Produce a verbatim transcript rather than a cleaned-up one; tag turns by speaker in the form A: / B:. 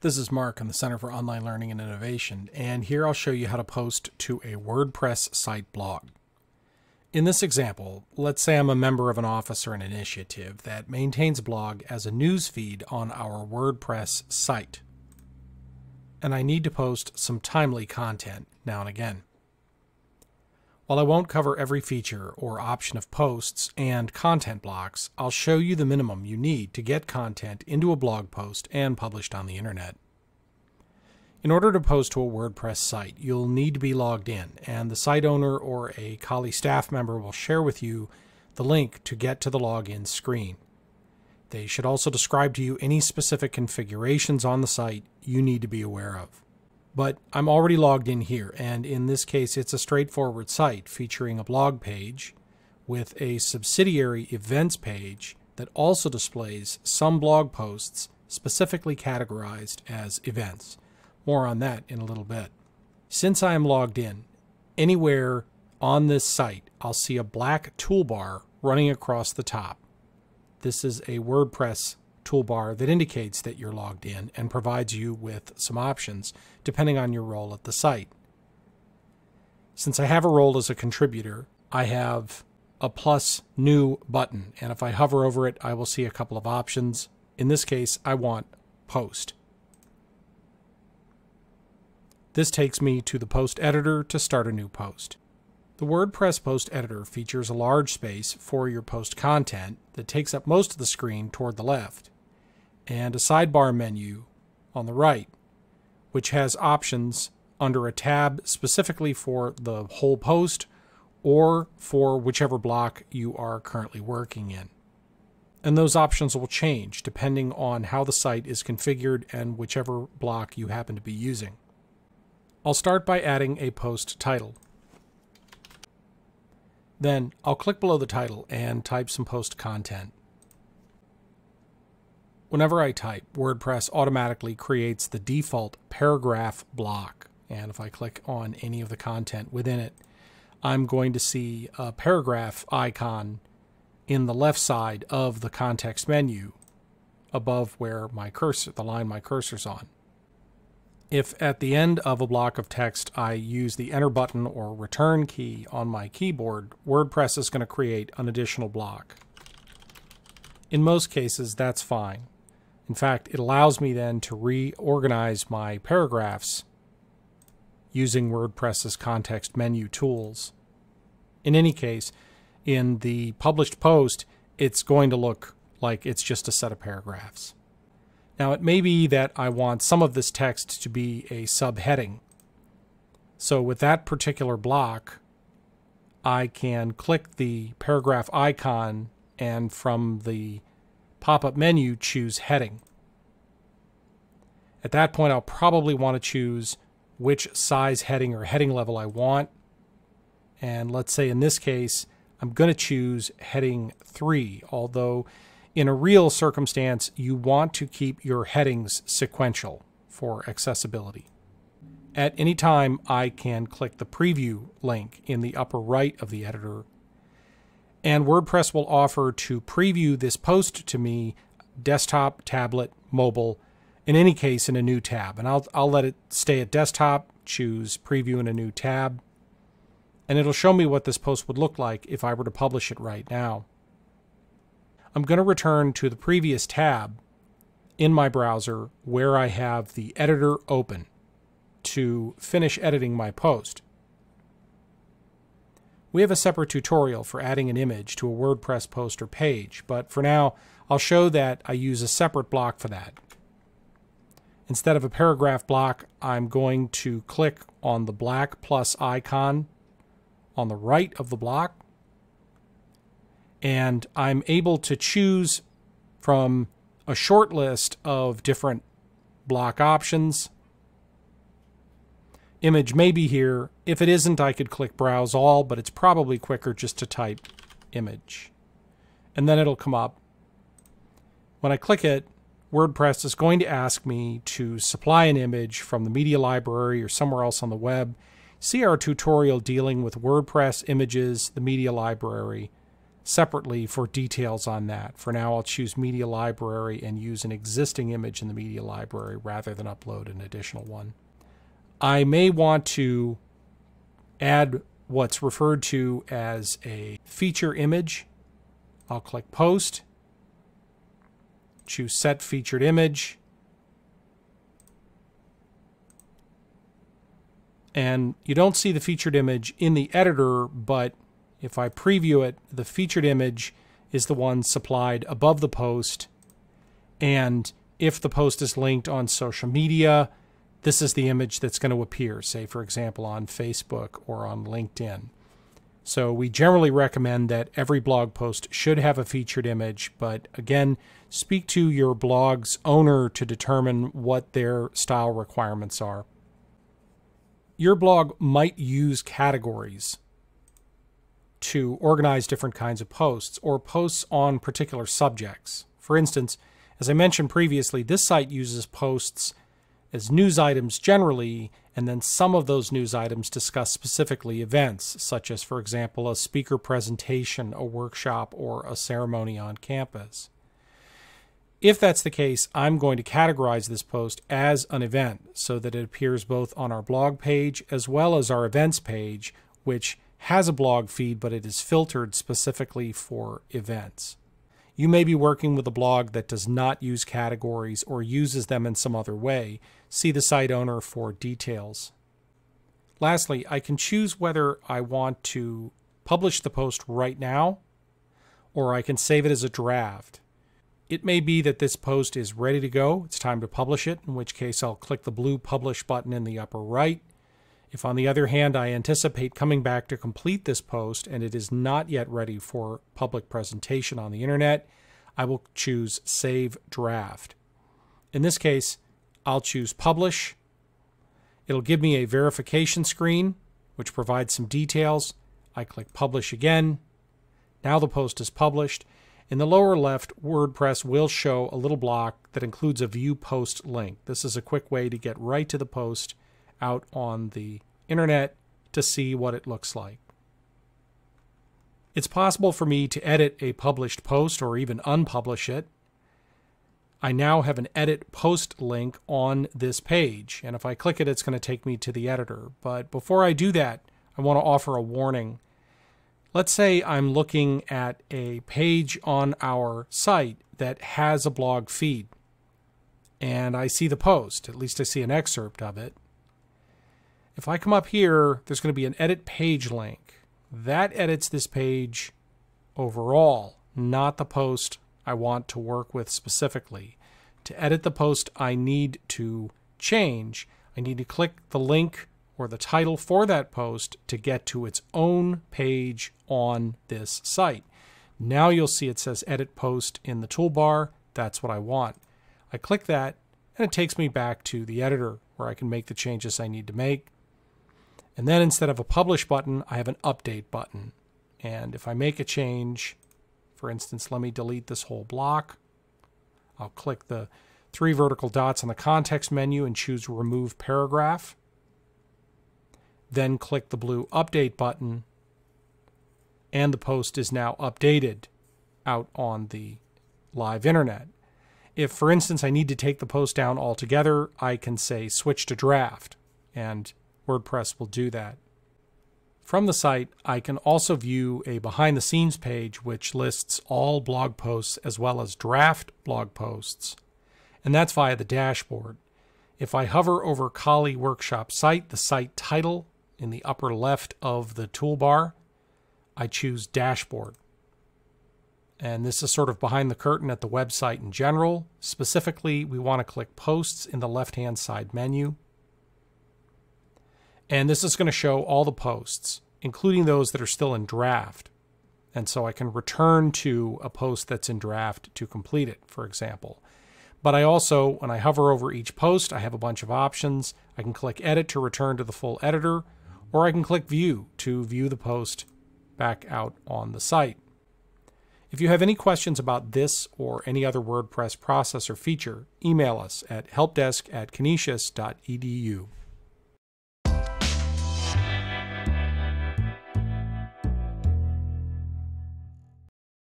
A: This is Mark on the Center for Online Learning and Innovation, and here I'll show you how to post to a WordPress site blog. In this example, let's say I'm a member of an office or an initiative that maintains a blog as a news feed on our WordPress site, and I need to post some timely content now and again. While I won't cover every feature or option of posts and content blocks, I'll show you the minimum you need to get content into a blog post and published on the internet. In order to post to a WordPress site, you'll need to be logged in, and the site owner or a colleague staff member will share with you the link to get to the login screen. They should also describe to you any specific configurations on the site you need to be aware of. But I'm already logged in here, and in this case it's a straightforward site featuring a blog page with a subsidiary events page that also displays some blog posts specifically categorized as events. More on that in a little bit. Since I am logged in, anywhere on this site I'll see a black toolbar running across the top. This is a WordPress toolbar that indicates that you're logged in and provides you with some options depending on your role at the site. Since I have a role as a contributor, I have a plus new button, and if I hover over it I will see a couple of options. In this case I want post. This takes me to the post editor to start a new post. The WordPress post editor features a large space for your post content that takes up most of the screen toward the left, and a sidebar menu on the right, which has options under a tab specifically for the whole post or for whichever block you are currently working in. And those options will change depending on how the site is configured and whichever block you happen to be using. I'll start by adding a post title. Then I'll click below the title and type some post content. Whenever I type, WordPress automatically creates the default paragraph block, and if I click on any of the content within it, I'm going to see a paragraph icon in the left side of the context menu above where my cursor, the line my cursor's on. If at the end of a block of text I use the enter button or return key on my keyboard, WordPress is going to create an additional block. In most cases, that's fine. In fact, it allows me then to reorganize my paragraphs using WordPress's context menu tools. In any case, in the published post, it's going to look like it's just a set of paragraphs. Now, it may be that I want some of this text to be a subheading. So with that particular block, I can click the paragraph icon and from the pop-up menu choose heading. At that point, I'll probably want to choose which size heading or heading level I want. And let's say in this case, I'm going to choose heading three, although in a real circumstance, you want to keep your headings sequential for accessibility. At any time, I can click the preview link in the upper right of the editor, and WordPress will offer to preview this post to me desktop, tablet, mobile, in any case in a new tab. And I'll, I'll let it stay at desktop, choose preview in a new tab, and it'll show me what this post would look like if I were to publish it right now. I'm going to return to the previous tab in my browser where I have the editor open to finish editing my post. We have a separate tutorial for adding an image to a WordPress post or page, but for now I'll show that I use a separate block for that. Instead of a paragraph block, I'm going to click on the black plus icon on the right of the block, and I'm able to choose from a short list of different block options. Image may be here. If it isn't, I could click Browse All, but it's probably quicker just to type image. And then it'll come up. When I click it, WordPress is going to ask me to supply an image from the media library or somewhere else on the web. See our tutorial dealing with WordPress images, the media library, separately for details on that. For now, I'll choose Media Library and use an existing image in the Media Library rather than upload an additional one. I may want to add what's referred to as a feature image. I'll click Post, choose Set Featured Image, and you don't see the featured image in the editor, but if I preview it, the featured image is the one supplied above the post, and if the post is linked on social media, this is the image that's going to appear, say for example on Facebook or on LinkedIn. So we generally recommend that every blog post should have a featured image, but again, speak to your blog's owner to determine what their style requirements are. Your blog might use categories to organize different kinds of posts or posts on particular subjects. For instance, as I mentioned previously, this site uses posts as news items generally, and then some of those news items discuss specifically events, such as, for example, a speaker presentation, a workshop, or a ceremony on campus. If that's the case, I'm going to categorize this post as an event so that it appears both on our blog page as well as our events page, which has a blog feed, but it is filtered specifically for events. You may be working with a blog that does not use categories or uses them in some other way. See the site owner for details. Lastly, I can choose whether I want to publish the post right now or I can save it as a draft. It may be that this post is ready to go. It's time to publish it, in which case I'll click the blue Publish button in the upper right. If, on the other hand, I anticipate coming back to complete this post and it is not yet ready for public presentation on the internet, I will choose Save Draft. In this case, I'll choose Publish. It'll give me a verification screen, which provides some details. I click Publish again. Now the post is published. In the lower left, WordPress will show a little block that includes a View Post link. This is a quick way to get right to the post out on the internet to see what it looks like. It's possible for me to edit a published post or even unpublish it. I now have an Edit Post link on this page, and if I click it, it's going to take me to the editor. But before I do that, I want to offer a warning. Let's say I'm looking at a page on our site that has a blog feed, and I see the post, at least I see an excerpt of it. If I come up here, there's going to be an Edit Page link. That edits this page overall, not the post I want to work with specifically. To edit the post I need to change, I need to click the link or the title for that post to get to its own page on this site. Now you'll see it says Edit Post in the toolbar. That's what I want. I click that and it takes me back to the editor where I can make the changes I need to make. And then instead of a Publish button, I have an Update button. And if I make a change, for instance, let me delete this whole block. I'll click the three vertical dots on the context menu and choose Remove Paragraph. Then click the blue Update button, and the post is now updated out on the live internet. If, for instance, I need to take the post down altogether, I can say Switch to Draft, and WordPress will do that. From the site, I can also view a behind-the-scenes page which lists all blog posts as well as draft blog posts, and that's via the dashboard. If I hover over Kali Workshop Site, the site title in the upper left of the toolbar, I choose Dashboard. And this is sort of behind the curtain at the website in general. Specifically, we want to click Posts in the left-hand side menu. And this is going to show all the posts, including those that are still in draft. And so I can return to a post that's in draft to complete it, for example. But I also, when I hover over each post, I have a bunch of options. I can click Edit to return to the full editor, or I can click View to view the post back out on the site. If you have any questions about this or any other WordPress process or feature, email us at helpdesk at canisius dot e d u.